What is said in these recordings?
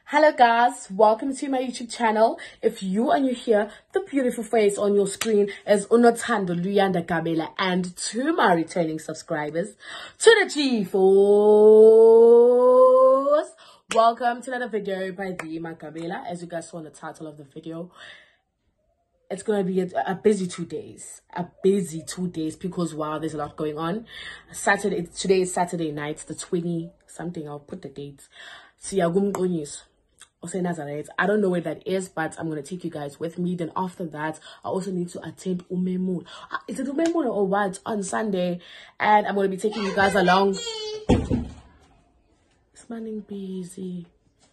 Hello guys, welcome to my YouTube channel. If you are new here, the beautiful face on your screen is Unothando Luyanda Gabela, and to my returning subscribers, to the G-Force, welcome to another video by the Gabela. As you guys saw in the title of the video, it's gonna be a busy 2 days. Because wow, there's a lot going on. Today is Saturday night, the 20 something. I'll put the dates. I don't know where that is, but I'm gonna take you guys with me. Then after that, I also need to attend Umemun. Is it Umemun or what? On Sunday, and I'm gonna be taking you guys along. It's running busy,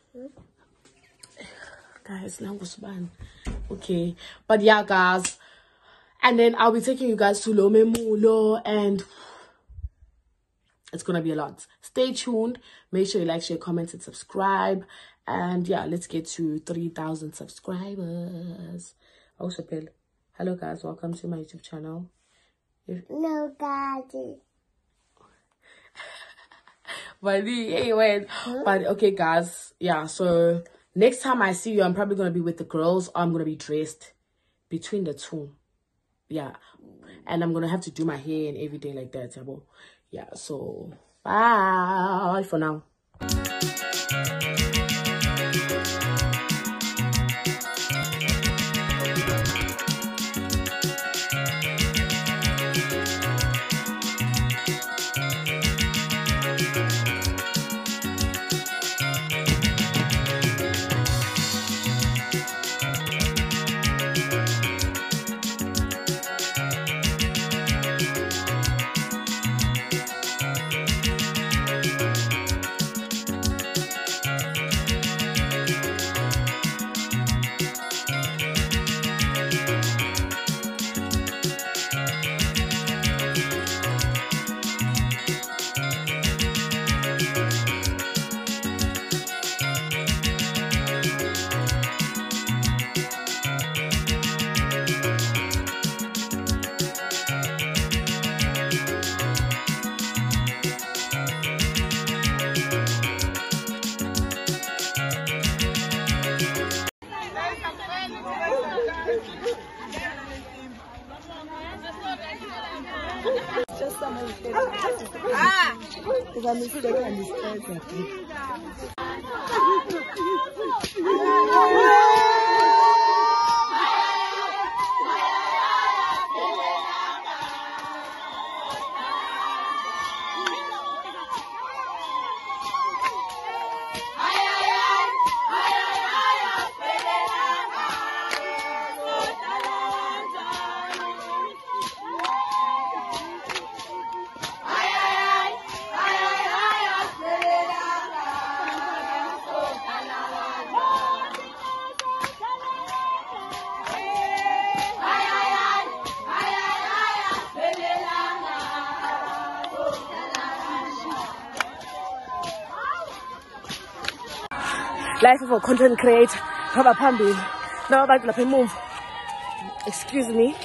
guys. Okay, but yeah, guys, and then I'll be taking you guys to Lomemulo, and it's gonna be a lot. Stay tuned. Make sure you like, share, comment, and subscribe. And yeah, let's get to 3,000 subscribers. Also, hello guys, welcome to my YouTube channel. No, Daddy. But anyway, but okay, guys, yeah. So next time I see you, I'm probably gonna be with the girls. I'm gonna be dressed between the two. Yeah, and I'm gonna have to do my hair and everything like that. Yeah. So bye for now. Just some mistake. It's a mistake and life of a content creator. Now back to move. Excuse me.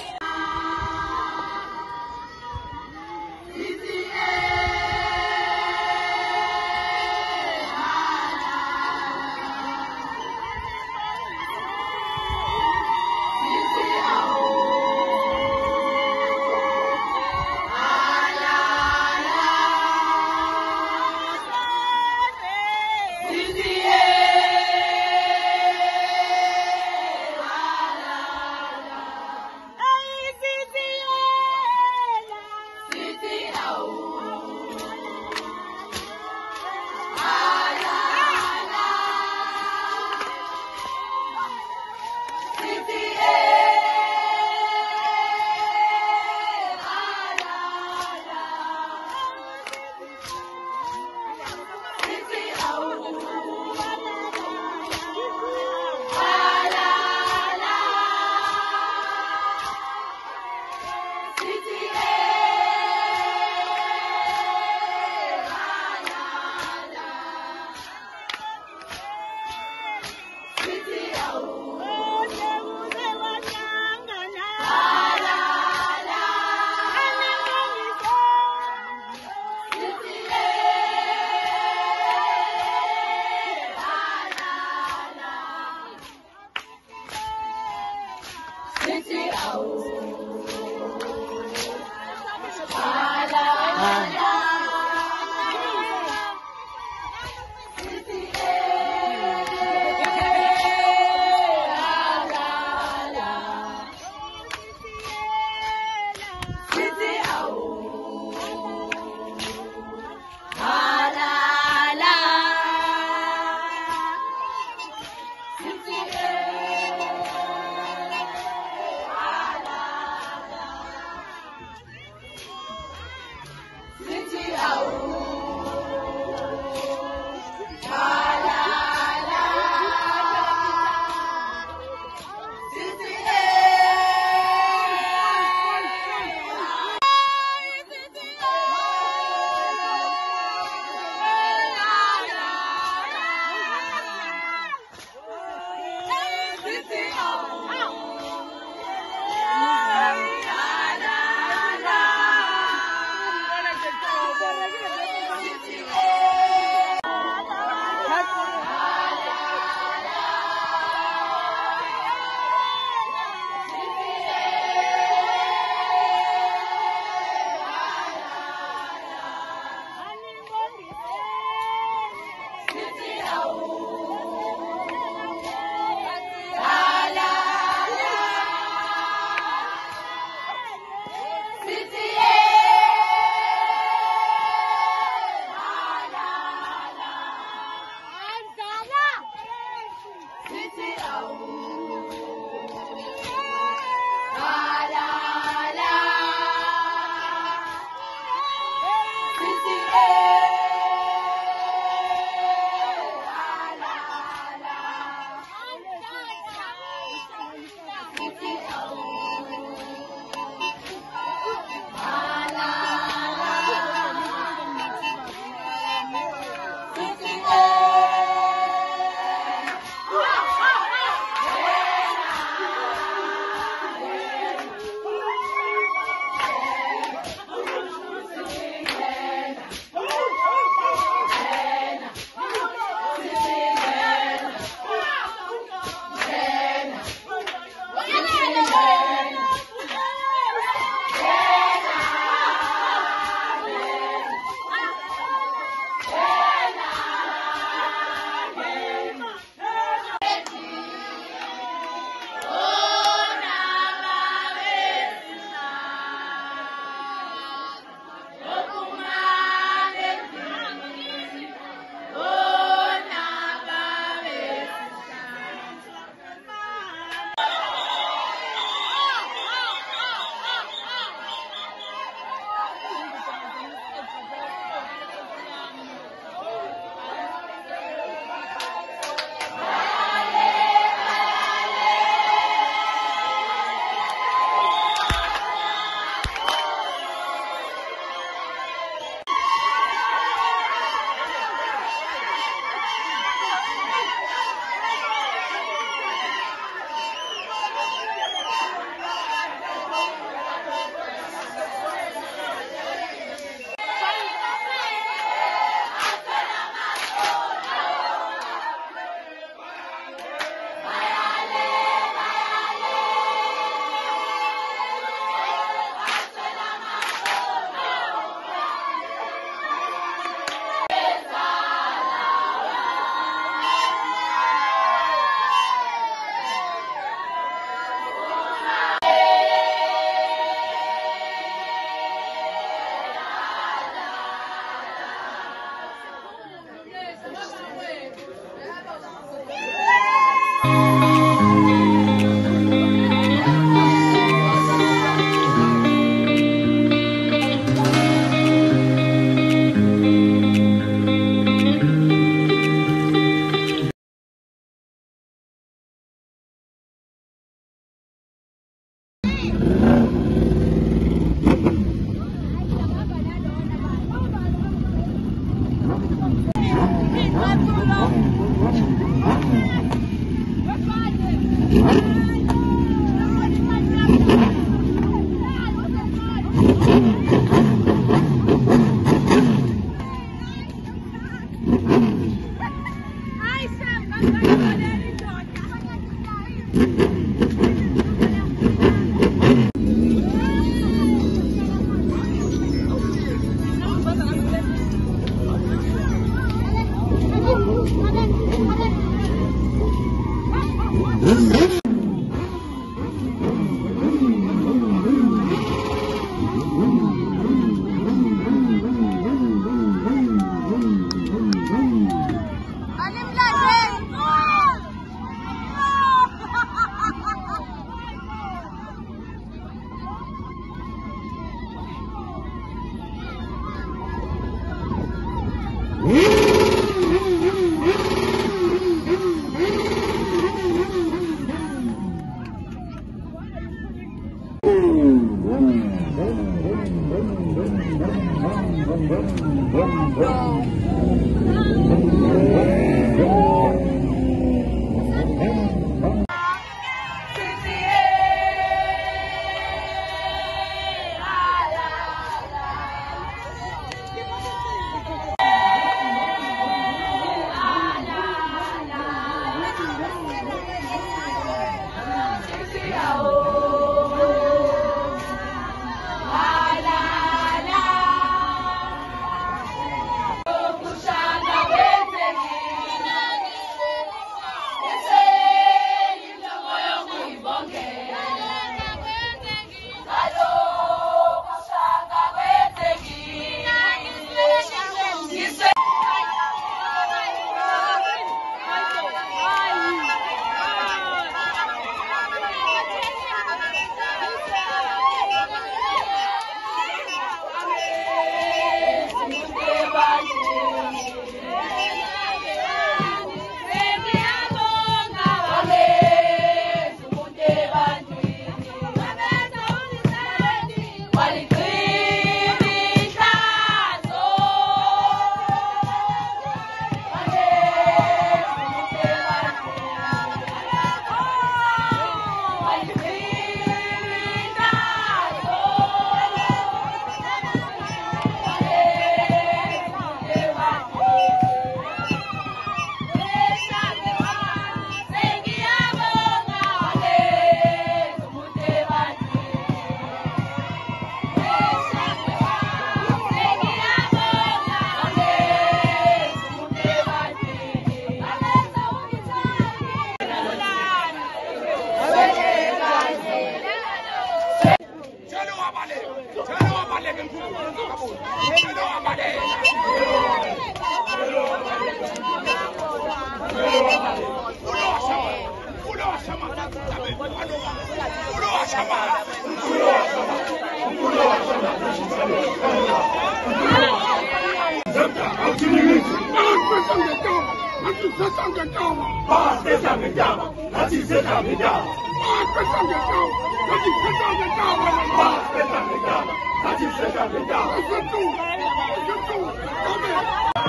Let's